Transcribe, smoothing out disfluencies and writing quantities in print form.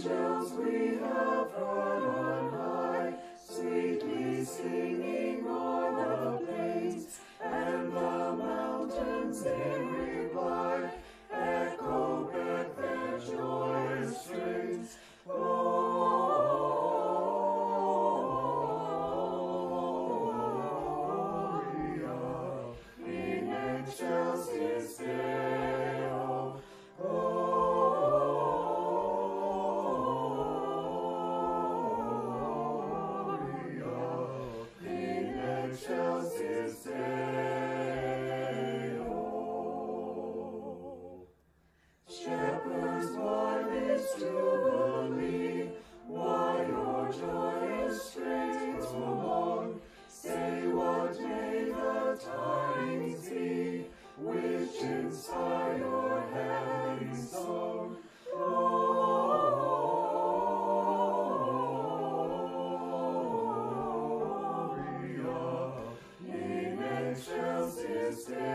angels we have heard on high, sweetly singing o'er the plains, and the mountains in reply echo back their joyous strains. Gloria in excelsis Deo. Gloria in excelsis Deo. Shepherds, why this jubilee? Why your joyous strains prolong? Say, what may the tidings be which inspire your heavenly song? Gloria in excelsis Deo.